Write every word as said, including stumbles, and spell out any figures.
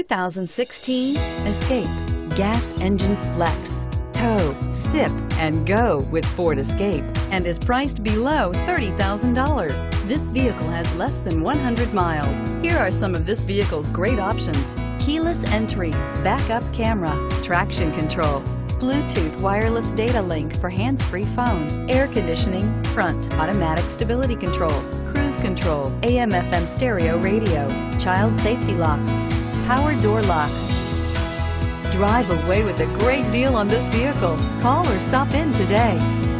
thousand sixteen Escape. Gas engines flex, tow, sip, and go with Ford Escape, and is priced below thirty thousand dollars. This vehicle has less than one hundred miles. Here are some of this vehicle's great options: keyless entry, backup camera, traction control, Bluetooth wireless data link for hands-free phone, air conditioning, front, automatic stability control, cruise control, A M F M stereo radio, child safety locks, power door locks. Drive away with a great deal on this vehicle. Call or stop in today.